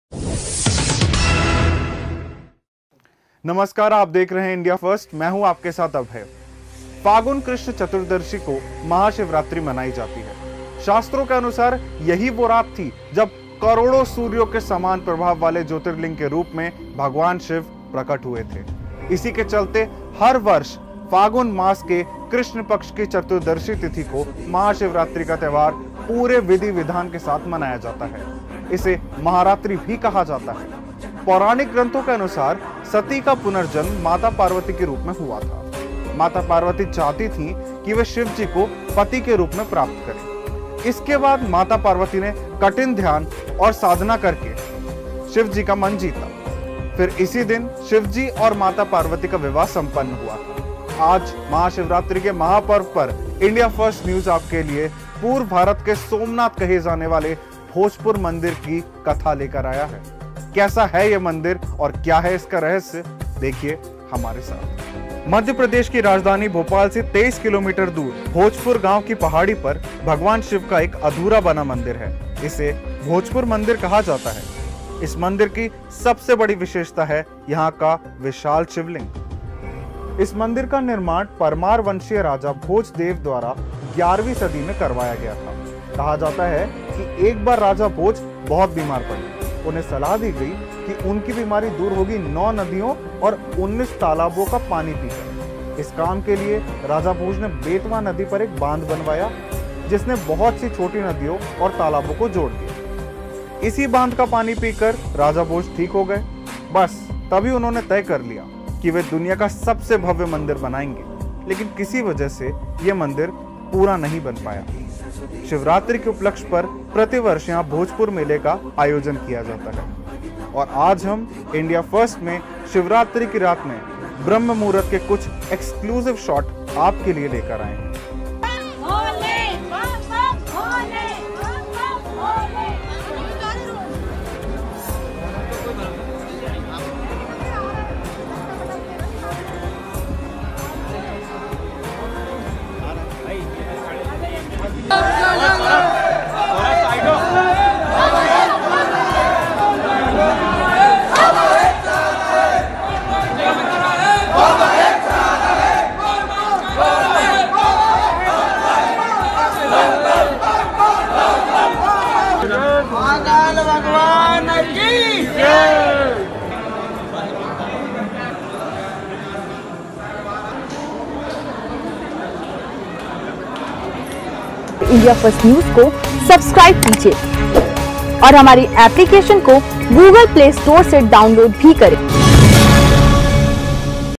नमस्कार, आप देख रहे हैं इंडिया फर्स्ट। मैं हूं आपके साथ अभय। फागुन कृष्ण चतुर्दशी को महाशिवरात्रि मनाई जाती है। शास्त्रों के अनुसार यही वो रात थी जब करोड़ों सूर्यों के समान प्रभाव वाले ज्योतिर्लिंग के रूप में भगवान शिव प्रकट हुए थे। इसी के चलते हर वर्ष फागुन मास के कृष्ण पक्ष की चतुर्दशी तिथि को महाशिवरात्रि का त्योहार पूरे विधि विधान के साथ मनाया जाता है। इसे महारात्रि भी कहा जाता है। पौराणिक ग्रंथों के अनुसार सती का पुनर्जन्म माता पार्वती के रूप में हुआ था। माता पार्वती चाहती थी कि वे शिव जी को पति के रूप में प्राप्त करें। इसके बाद माता पार्वती ने कठिन ध्यान और साधना करके शिव जी का मन जीता। फिर इसी दिन शिव जी और माता पार्वती का विवाह संपन्न हुआ था। आज महाशिवरात्रि के महापर्व पर इंडिया फर्स्ट न्यूज आपके लिए पूर्व भारत के सोमनाथ कहे जाने वाले भोजपुर मंदिर की कथा लेकर आया है। कैसा है यह मंदिर और क्या है इसका रहस्य, देखिए हमारे साथ। मध्य प्रदेश की राजधानी भोपाल से 23 किलोमीटर दूर भोजपुर गांव की पहाड़ी पर भगवान शिव का एक अधूरा बना मंदिर है। इसे भोजपुर मंदिर कहा जाता है। इस मंदिर की सबसे बड़ी विशेषता है यहाँ का विशाल शिवलिंग। इस मंदिर का निर्माण परमार वंशीय राजा भोजदेव द्वारा 11वीं सदी में करवाया गया था। कहा जाता है कि एक बार राजा भोज बहुत बीमार पड़े। उन्हें सलाह दी गई कि उनकी बीमारी दूर होगी 9 नदियों और 19 तालाबों का पानी पीकर। इस काम के लिए राजा भोज ने बेतवा नदी पर एक बांध बनवाया, जिसने बहुत सी छोटी नदियों और तालाबों को जोड़ दिया। इसी बांध का पानी पीकर राजा भोज ठीक हो गए। बस तभी उन्होंने तय कर लिया कि वे दुनिया का सबसे भव्य मंदिर बनाएंगे। लेकिन किसी वजह से यह मंदिर पूरा नहीं बन पाया। शिवरात्रि के उपलक्ष्य पर प्रतिवर्ष यहाँ भोजपुर मेले का आयोजन किया जाता है। और आज हम इंडिया फर्स्ट में शिवरात्रि की रात में ब्रह्म मुहूर्त के कुछ एक्सक्लूसिव शॉट आपके लिए लेकर आए हैं। भगवान की जय। इंडिया फर्स्ट न्यूज को सब्सक्राइब कीजिए और हमारी एप्लीकेशन को गूगल प्ले स्टोर से डाउनलोड भी करें।